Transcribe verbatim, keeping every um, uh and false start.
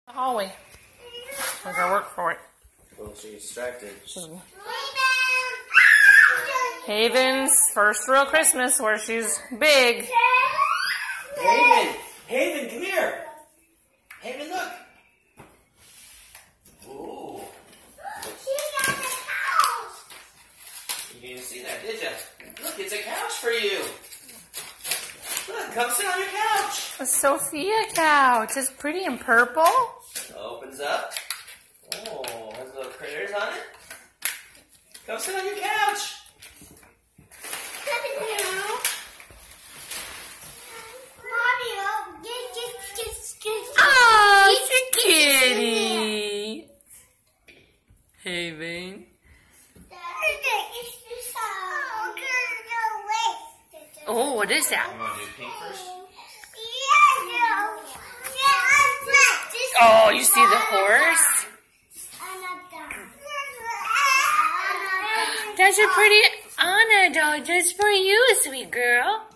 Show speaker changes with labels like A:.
A: The hallway. I gotta work for it.
B: Well, she's distracted.
A: She's... Hayven's first real Christmas where she's big.
B: Hayven! Hayven, come here! Hayven, look! Ooh.
C: She got the couch!
B: You didn't see that, did you? Look, it's a couch for you! Look, come sit on your couch!
A: A Sophia couch. It's pretty and purple.
B: Opens up. Oh, has little critters on it. Come sit on your couch!
A: Oh, it's a kitty. Hayven. Oh, what is that?
B: You want to do pink first?
A: Oh, you see the horse? That's a pretty Anna doll just for you, sweet girl.